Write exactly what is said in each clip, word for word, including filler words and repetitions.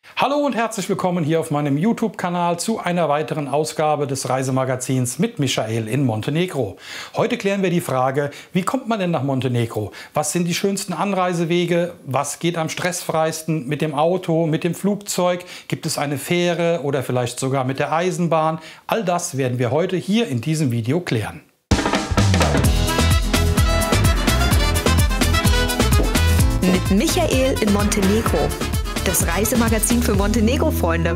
Hallo und herzlich willkommen hier auf meinem YouTube-Kanal zu einer weiteren Ausgabe des Reisemagazins mit Michael in Montenegro. Heute klären wir die Frage, wie kommt man denn nach Montenegro? Was sind die schönsten Anreisewege? Was geht am stressfreisten mit dem Auto, mit dem Flugzeug? Gibt es eine Fähre oder vielleicht sogar mit der Eisenbahn? All das werden wir heute hier in diesem Video klären. Mit Michael in Montenegro. Das Reisemagazin für Montenegro-Freunde.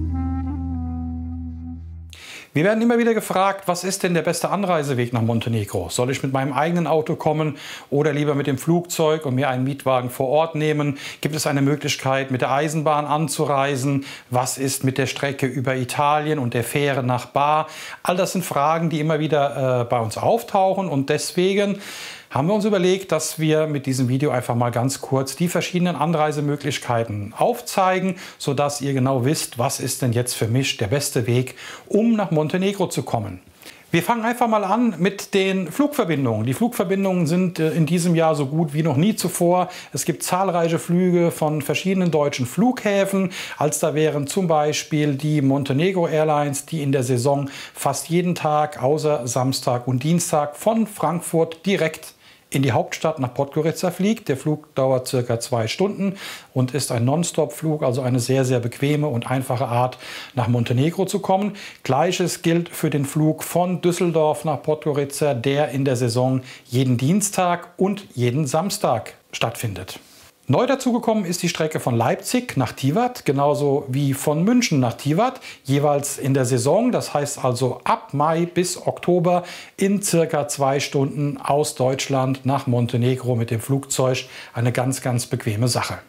Wir werden immer wieder gefragt, was ist denn der beste Anreiseweg nach Montenegro? Soll ich mit meinem eigenen Auto kommen oder lieber mit dem Flugzeug und mir einen Mietwagen vor Ort nehmen? Gibt es eine Möglichkeit, mit der Eisenbahn anzureisen? Was ist mit der Strecke über Italien und der Fähre nach Bar? All das sind Fragen, die immer wieder äh, bei uns auftauchen, und deswegen haben wir uns überlegt, dass wir mit diesem Video einfach mal ganz kurz die verschiedenen Anreisemöglichkeiten aufzeigen, sodass ihr genau wisst, was ist denn jetzt für mich der beste Weg, um nach Montenegro zu kommen. Wir fangen einfach mal an mit den Flugverbindungen. Die Flugverbindungen sind in diesem Jahr so gut wie noch nie zuvor. Es gibt zahlreiche Flüge von verschiedenen deutschen Flughäfen. Als da wären zum Beispiel die Montenegro Airlines, die in der Saison fast jeden Tag außer Samstag und Dienstag von Frankfurt direkt in die Hauptstadt nach Podgorica fliegt. Der Flug dauert circa zwei Stunden und ist ein Non-Stop-Flug, also eine sehr, sehr bequeme und einfache Art, nach Montenegro zu kommen. Gleiches gilt für den Flug von Düsseldorf nach Podgorica, der in der Saison jeden Dienstag und jeden Samstag stattfindet. Neu dazugekommen ist die Strecke von Leipzig nach Tivat, genauso wie von München nach Tivat, jeweils in der Saison. Das heißt also ab Mai bis Oktober in circa zwei Stunden aus Deutschland nach Montenegro mit dem Flugzeug. Eine ganz, ganz bequeme Sache.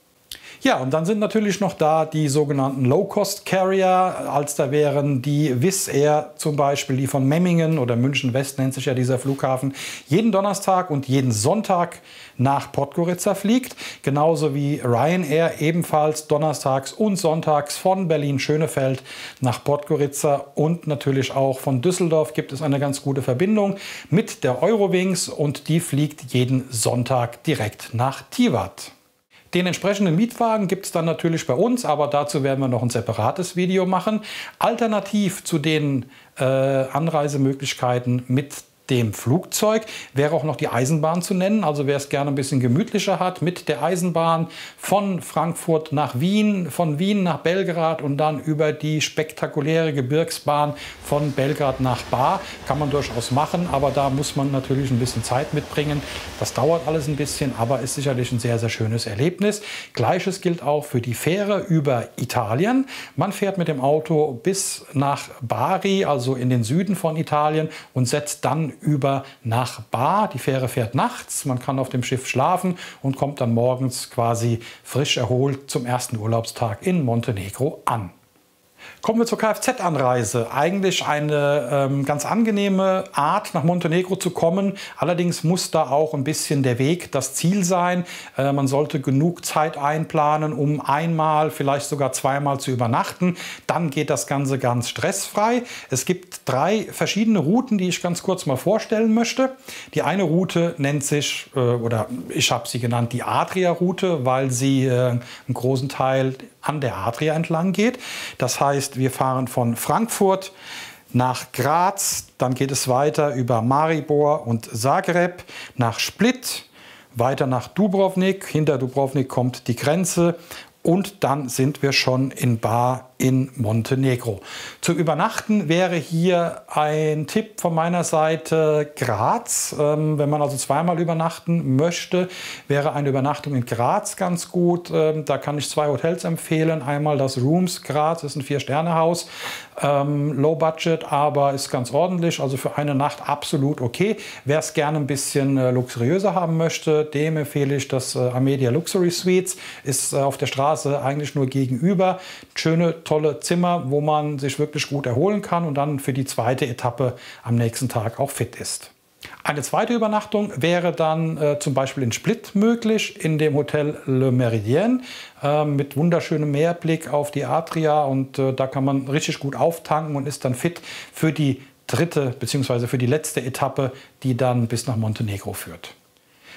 Ja, und dann sind natürlich noch da die sogenannten Low-Cost-Carrier, als da wären die Wizz Air zum Beispiel, die von Memmingen oder München West nennt sich ja dieser Flughafen, jeden Donnerstag und jeden Sonntag nach Podgorica fliegt. Genauso wie Ryanair ebenfalls donnerstags und sonntags von Berlin-Schönefeld nach Podgorica, und natürlich auch von Düsseldorf gibt es eine ganz gute Verbindung mit der Eurowings, und die fliegt jeden Sonntag direkt nach Tivat. Den entsprechenden Mietwagen gibt es dann natürlich bei uns, aber dazu werden wir noch ein separates Video machen. Alternativ zu den äh, Anreisemöglichkeiten mit dem Flugzeug wäre auch noch die Eisenbahn zu nennen. Also wer es gerne ein bisschen gemütlicher hat, mit der Eisenbahn von Frankfurt nach Wien, von Wien nach Belgrad und dann über die spektakuläre Gebirgsbahn von Belgrad nach Bar, kann man durchaus machen, aber da muss man natürlich ein bisschen Zeit mitbringen. Das dauert alles ein bisschen, aber ist sicherlich ein sehr, sehr schönes Erlebnis. Gleiches gilt auch für die Fähre über Italien. Man fährt mit dem Auto bis nach Bari, also in den Süden von Italien, und setzt dann über nach Bar. Die Fähre fährt nachts, man kann auf dem Schiff schlafen und kommt dann morgens quasi frisch erholt zum ersten Urlaubstag in Montenegro an. Kommen wir zur Kfz-Anreise. Eigentlich eine ähm, ganz angenehme Art, nach Montenegro zu kommen. Allerdings muss da auch ein bisschen der Weg das Ziel sein. Äh, man sollte genug Zeit einplanen, um einmal, vielleicht sogar zweimal zu übernachten. Dann geht das Ganze ganz stressfrei. Es gibt drei verschiedene Routen, die ich ganz kurz mal vorstellen möchte. Die eine Route nennt sich, äh, oder ich habe sie genannt, die Adria-Route, weil sie äh, einen großen Teil an der Adria entlang geht. Das heißt, wir fahren von Frankfurt nach Graz, dann geht es weiter über Maribor und Zagreb nach Split, weiter nach Dubrovnik, hinter Dubrovnik kommt die Grenze, und dann sind wir schon in Bar in Montenegro. Zu übernachten wäre hier ein Tipp von meiner Seite Graz. Ähm, wenn man also zweimal übernachten möchte, wäre eine Übernachtung in Graz ganz gut. Ähm, da kann ich zwei Hotels empfehlen. Einmal das Rooms Graz, ist ein Vier-Sterne-Haus. Ähm, Low Budget, aber ist ganz ordentlich. Also für eine Nacht absolut okay. Wer es gerne ein bisschen äh, luxuriöser haben möchte, dem empfehle ich das äh, Amedia Luxury Suites. Ist äh, auf der Straße eigentlich nur gegenüber. Schöne, tolle Zimmer, wo man sich wirklich gut erholen kann und dann für die zweite Etappe am nächsten Tag auch fit ist. Eine zweite Übernachtung wäre dann äh, zum Beispiel in Split möglich, in dem Hotel Le Méridien äh, mit wunderschönem Meerblick auf die Adria, und äh, da kann man richtig gut auftanken und ist dann fit für die dritte bzw. für die letzte Etappe, die dann bis nach Montenegro führt.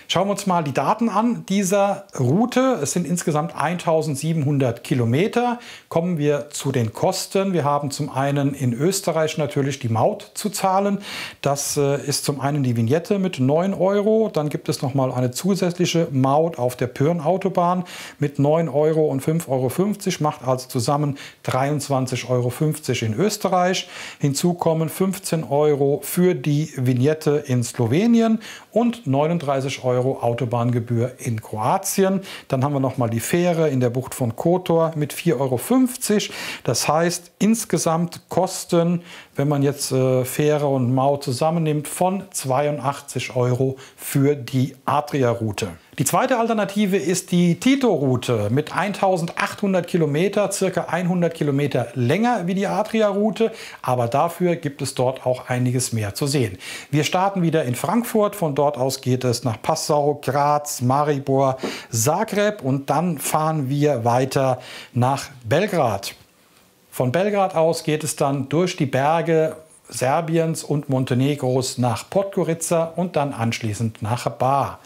Schauen wir uns mal die Daten an dieser Route. Es sind insgesamt eintausendsiebenhundert Kilometer. Kommen wir zu den Kosten. Wir haben zum einen in Österreich natürlich die Maut zu zahlen. Das ist zum einen die Vignette mit neun Euro. Dann gibt es noch mal eine zusätzliche Maut auf der Pyhrn-Autobahn mit neun Euro und fünf Euro fünfzig. Macht also zusammen dreiundzwanzig Euro fünfzig in Österreich. Hinzu kommen fünfzehn Euro für die Vignette in Slowenien und neununddreißig Euro Autobahngebühr in Kroatien. Dann haben wir noch mal die Fähre in der Bucht von Kotor mit vier Euro fünfzig. Das heißt insgesamt Kosten, wenn man jetzt äh, Fähre und Maut zusammennimmt, von zweiundachtzig Euro für die Adria-Route. Die zweite Alternative ist die Tito-Route mit eintausendachthundert Kilometer, circa hundert Kilometer länger wie die Adria-Route, aber dafür gibt es dort auch einiges mehr zu sehen. Wir starten wieder in Frankfurt, von dort aus geht es nach Passau, Graz, Maribor, Zagreb und dann fahren wir weiter nach Belgrad. Von Belgrad aus geht es dann durch die Berge Serbiens und Montenegros nach Podgorica und dann anschließend nach Bar.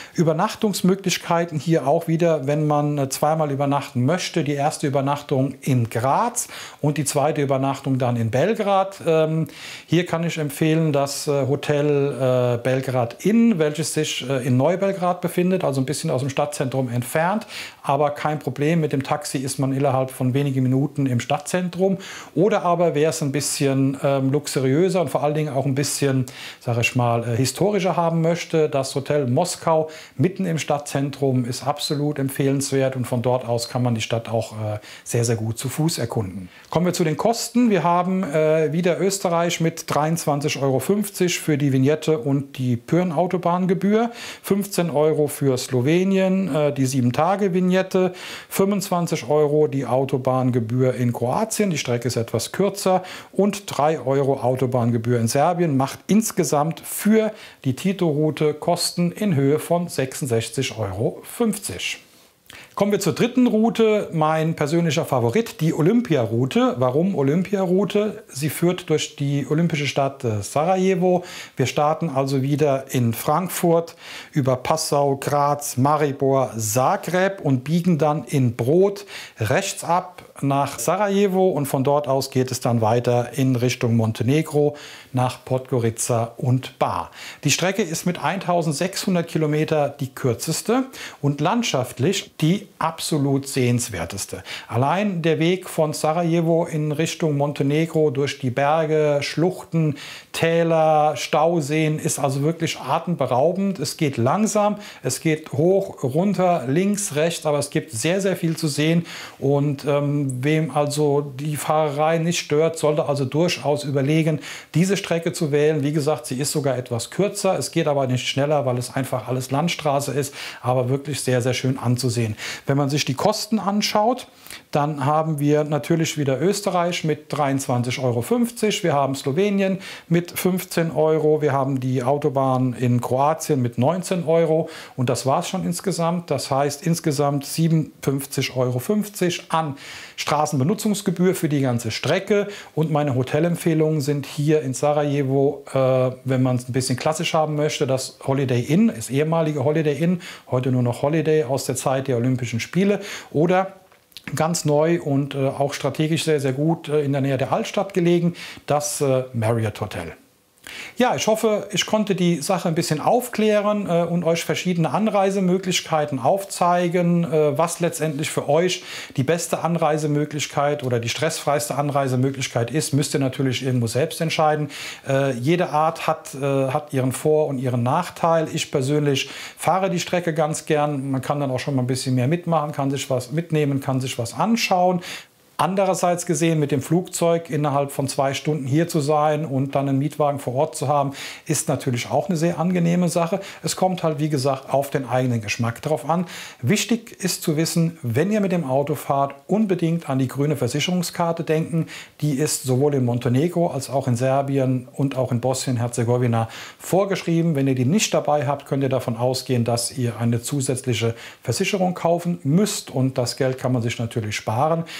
Übernachtungsmöglichkeiten hier auch wieder, wenn man zweimal übernachten möchte. Die erste Übernachtung in Graz und die zweite Übernachtung dann in Belgrad. Ähm, hier kann ich empfehlen das äh, Hotel äh, Belgrad Inn, welches sich äh, in Neubelgrad befindet, also ein bisschen aus dem Stadtzentrum entfernt. Aber kein Problem, mit dem Taxi ist man innerhalb von wenigen Minuten im Stadtzentrum. Oder aber wer es ein bisschen ähm, luxuriöser und vor allen Dingen auch ein bisschen, sage ich mal, äh, historischer haben möchte, das Hotel Moskau mitten im Stadtzentrum ist absolut empfehlenswert und von dort aus kann man die Stadt auch äh, sehr, sehr gut zu Fuß erkunden. Kommen wir zu den Kosten. Wir haben äh, wieder Österreich mit dreiundzwanzig Euro fünfzig für die Vignette und die Pyhrn-Autobahngebühr, fünfzehn Euro für Slowenien, äh, die sieben Tage Vignette, fünfundzwanzig Euro die Autobahngebühr in Kroatien, die Strecke ist etwas kürzer und drei Euro Autobahngebühr in Serbien, macht insgesamt für die Tito-Route Kosten in Höhe von sechsundsechzig Euro fünfzig. Kommen wir zur dritten Route, mein persönlicher Favorit, die Olympia-Route. Warum Olympia-Route? Sie führt durch die olympische Stadt Sarajevo. Wir starten also wieder in Frankfurt über Passau, Graz, Maribor, Zagreb und biegen dann in Brod rechts ab nach Sarajevo und von dort aus geht es dann weiter in Richtung Montenegro nach Podgorica und Bar. Die Strecke ist mit eintausendsechshundert Kilometer die kürzeste und landschaftlich die absolut sehenswerteste. Allein der Weg von Sarajevo in Richtung Montenegro durch die Berge, Schluchten, Täler, Stauseen ist also wirklich atemberaubend. Es geht langsam, es geht hoch, runter, links, rechts, aber es gibt sehr, sehr viel zu sehen und ähm, wem also die Fahrerei nicht stört, sollte also durchaus überlegen, diese Strecke zu wählen. Wie gesagt, sie ist sogar etwas kürzer, es geht aber nicht schneller, weil es einfach alles Landstraße ist, aber wirklich sehr, sehr schön anzusehen. Wenn man sich die Kosten anschaut, dann haben wir natürlich wieder Österreich mit dreiundzwanzig Euro fünfzig, wir haben Slowenien mit fünfzehn Euro, wir haben die Autobahn in Kroatien mit neunzehn Euro und das war es schon insgesamt. Das heißt insgesamt siebenundfünfzig Euro fünfzig an Straßenbenutzungsgebühr für die ganze Strecke und meine Hotelempfehlungen sind hier in Sarajevo, äh, wenn man es ein bisschen klassisch haben möchte, das Holiday Inn, das ehemalige Holiday Inn, heute nur noch Holiday aus der Zeit der Olympischen Spiele oder ganz neu und äh, auch strategisch sehr, sehr gut äh, in der Nähe der Altstadt gelegen, das äh, Marriott Hotel. Ja, ich hoffe, ich konnte die Sache ein bisschen aufklären äh, und euch verschiedene Anreisemöglichkeiten aufzeigen. Äh, was letztendlich für euch die beste Anreisemöglichkeit oder die stressfreiste Anreisemöglichkeit ist, müsst ihr natürlich irgendwo selbst entscheiden. Äh, jede Art hat, äh, hat ihren Vor- und ihren Nachteil. Ich persönlich fahre die Strecke ganz gern. Man kann dann auch schon mal ein bisschen mehr mitmachen, kann sich was mitnehmen, kann sich was anschauen. Andererseits gesehen, mit dem Flugzeug innerhalb von zwei Stunden hier zu sein und dann einen Mietwagen vor Ort zu haben, ist natürlich auch eine sehr angenehme Sache. Es kommt halt, wie gesagt, auf den eigenen Geschmack drauf an. Wichtig ist zu wissen, wenn ihr mit dem Auto fahrt, unbedingt an die grüne Versicherungskarte denken. Die ist sowohl in Montenegro als auch in Serbien und auch in Bosnien-Herzegowina vorgeschrieben. Wenn ihr die nicht dabei habt, könnt ihr davon ausgehen, dass ihr eine zusätzliche Versicherung kaufen müsst und das Geld kann man sich natürlich sparen. Was die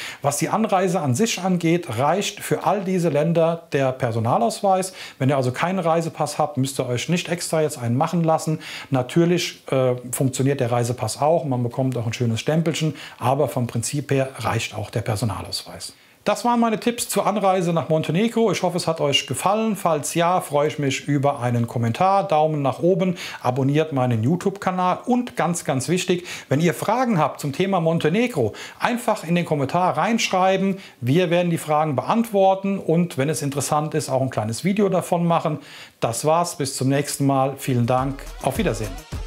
die Anreise an sich angeht, reicht für all diese Länder der Personalausweis. Wenn ihr also keinen Reisepass habt, müsst ihr euch nicht extra jetzt einen machen lassen. Natürlich äh, funktioniert der Reisepass auch, man bekommt auch ein schönes Stempelchen, aber vom Prinzip her reicht auch der Personalausweis. Das waren meine Tipps zur Anreise nach Montenegro. Ich hoffe, es hat euch gefallen. Falls ja, freue ich mich über einen Kommentar, Daumen nach oben, abonniert meinen YouTube-Kanal und ganz, ganz wichtig, wenn ihr Fragen habt zum Thema Montenegro, einfach in den Kommentar reinschreiben. Wir werden die Fragen beantworten und wenn es interessant ist, auch ein kleines Video davon machen. Das war's, bis zum nächsten Mal. Vielen Dank, auf Wiedersehen.